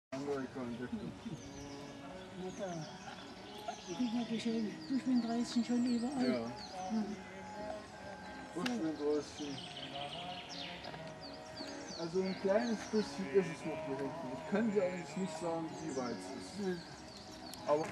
Buschwindröschen schon überall. Ja. Buschwindröschen. Also ein kleines bisschen ist es noch hier hinten. Ich kann dir eigentlich nicht sagen, wie weit es ist. Aber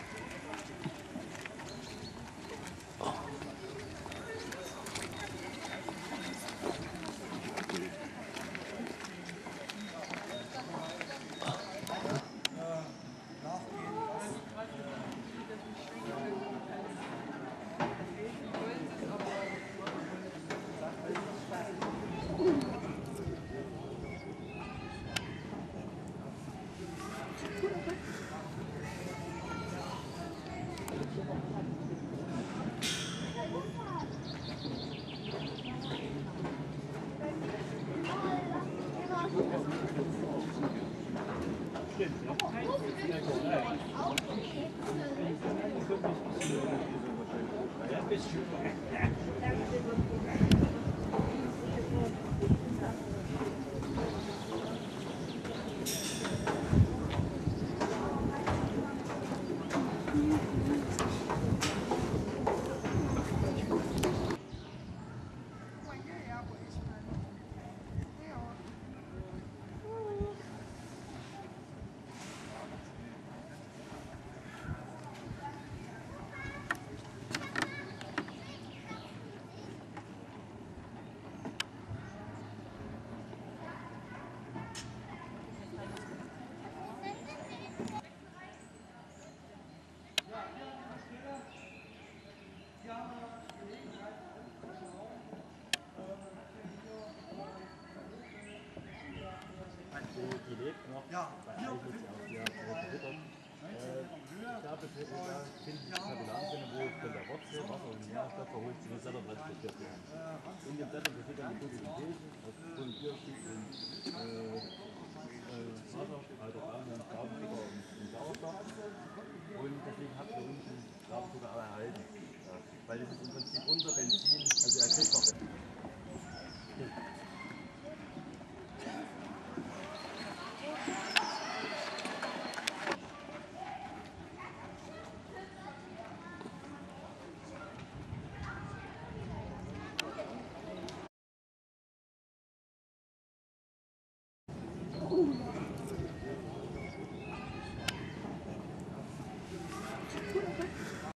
die lebt noch. Ja, hier ist sie auch sehr verwittert. Ich glaube, da finden sich Tabulanten, wo von der Wurzel Wasser und Nährstoffe hoch zu den Sättern transportiert werden. In den Sättern befinden die Photosynthese, also Kohlendioxid und Wasser, also Traubenzucker und Sauerstoff. Und deswegen habt ihr unten Traubenzucker auch erhalten. Weil das ist